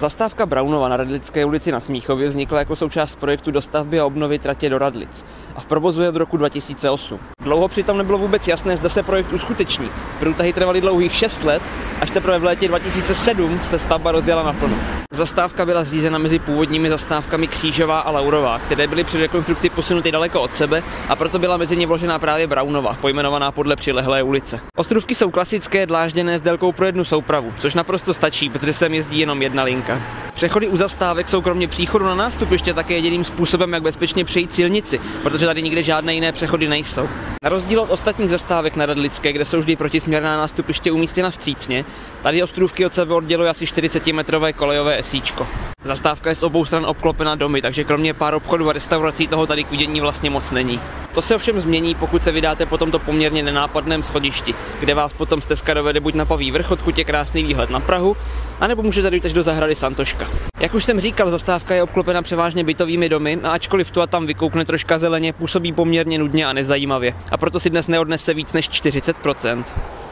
Zastávka Braunova na Radlické ulici na Smíchově vznikla jako součást projektu dostavby a obnovy tratě do Radlic a v provozu je od roku 2008. Dlouho přitom nebylo vůbec jasné, zda se projekt uskuteční. Průtahy trvaly dlouhých 6 let, až teprve v létě 2007 se stavba rozjela naplno. Zastávka byla zřízena mezi původními zastávkami Křížová a Laurová, které byly při rekonstrukci posunuty daleko od sebe a proto byla mezi ně vložena právě Braunova, pojmenovaná podle přilehlé ulice. Ostrůvky jsou klasické, dlážděné s délkou pro jednu soupravu, což naprosto stačí, protože sem jezdí jenom jedna linka. Přechody u zastávek jsou kromě příchodu na nástupiště také jediným způsobem, jak bezpečně přejít silnici, protože tady nikde žádné jiné přechody nejsou. Na rozdíl od ostatních zastávek na Radlické, kde jsou vždy protisměrná nástupiště umístěna vstřícně, tady Ostrůvky od sebe odděluje asi 40metrové kolejové esíčko. Zastávka je z obou stran obklopena domy, takže kromě pár obchodů a restaurací toho tady k vidění vlastně moc není. To se ovšem změní, pokud se vydáte po tomto poměrně nenápadném schodišti, kde vás potom stezka dovede buď na Paví vrch, odkud je krásný výhled na Prahu, anebo můžete jít až do zahrady Santoška. Jak už jsem říkal, zastávka je obklopena převážně bytovými domy a ačkoliv tu a tam vykoukne troška zeleně, působí poměrně nudně a nezajímavě a proto si dnes neodnese víc než 40%.